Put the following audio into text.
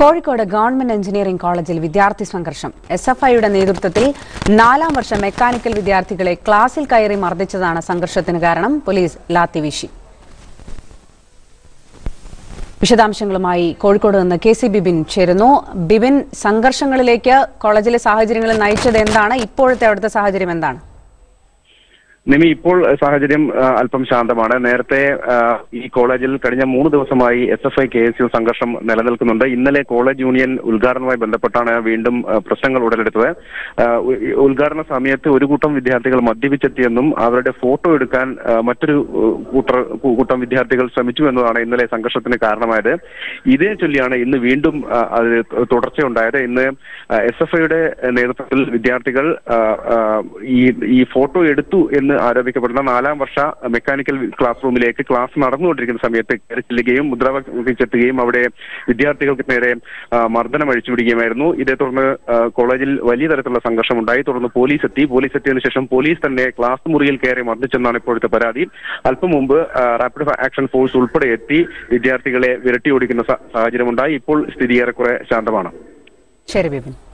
Kozhikkode Govt Engineering College വിദ്യാർത്ഥി സംഘർഷം SFIയുടെ നേതൃത്വത്തിൽ 4ാം വർഷ മെക്കാനിക്കൽ വിദ്യാർത്ഥികളെ ക്ലാസിൽ കയറി മർദ്ദിച്ചതാണ് സംഘർഷത്തിന് കാരണം. പോലീസ് ലാത്തിവീശി. വിശദാംശങ്ങളുമായി കോഴിക്കോട് നിന്ന് KC ബിബിൻ ചേരുന്നു. ബിബിൻ, സംഘർഷങ്ങളിലേക്ക് കോളേജിലെ സാഹചര്യങ്ങൾ നയിച്ചത് എന്താണ്? ഇപ്പോഴത്തെ അവിടുത്തെ സാഹചര്യം എന്താണ്? നിമി, ഇപ്പോൾ സാഹചര്യം അല്പം ശാന്തമാണ്. നേരത്തെ ഈ കോളേജിൽ കഴിഞ്ഞ 3 ദിവസമായി SFI KSU സംഘർഷം നിലനിൽക്കുന്നുണ്ട്. ഇന്നലെ കോളേജ് യൂണിയൻ ഉദ്ഘാടനവുമായി ബന്ധപ്പെട്ടാണ് വീണ്ടും പ്രശ്നങ്ങൾ ഉടലെടുത്തത്. ഉദ്ഘാടന സമയത്ത് ഒരു കൂട്ടം വിദ്യാർത്ഥികൾ മദ്യപിച്ചെത്തിയെന്നും അവരുടെ ഫോട്ടോ എടുക്കാൻ മറ്റൊരു കൂട്ടം വിദ്യാർത്ഥികൾ ശ്രമിച്ചു എന്നതാണ് ഇന്നലെ സംഘർഷത്തിന് കാരണമായത്. ഇതേ ചൊല്ലിയാണ് ഇന്ന് വീണ്ടും അത് തുടർച്ചയുണ്ടായത്. ഇന്ന് SFIയുടെ നേതൃത്വത്തിൽ വിദ്യാർത്ഥികൾ ഈ ഫോട്ടോ എടുത്തു എന്ന് ആരോപിക്കപ്പെടുന്ന 4ാം വർഷ മെക്കാനിക്കൽ ക്ലാസ് റൂമിലേക്ക് ക്ലാസ് നടന്നുകൊണ്ടിരിക്കുന്ന സമയത്ത് കയറി ചെല്ലുകയും മുദ്രാവാക്യമെത്തുകയും അവിടെ വിദ്യാർത്ഥികൾക്ക് നേരെ മർദ്ദനം അഴിച്ചുവിടുകയുമായിരുന്നു. ഇതേ തുടർന്ന് കോളേജിൽ വലിയ തരത്തിലുള്ള സംഘർഷമുണ്ടായി. തുടർന്ന് പോലീസ് എത്തിയതിനു ശേഷം പോലീസ് തന്നെ ക്ലാസ് മുറിയിൽ കയറി മർദ്ദിച്ചെന്നാണ് ഇപ്പോഴത്തെ പരാതി. അല്പം മുമ്പ് റാപ്പിഡ് ആക്ഷൻ ഫോഴ്സ് ഉൾപ്പെടെ എത്തി വിദ്യാർത്ഥികളെ വിരട്ടി ഓടിക്കുന്ന സാഹചര്യമുണ്ടായി. ഇപ്പോൾ സ്ഥിതി ഏറെക്കുറെ ശാന്തമാണ്. ശരി ബിബിൻ.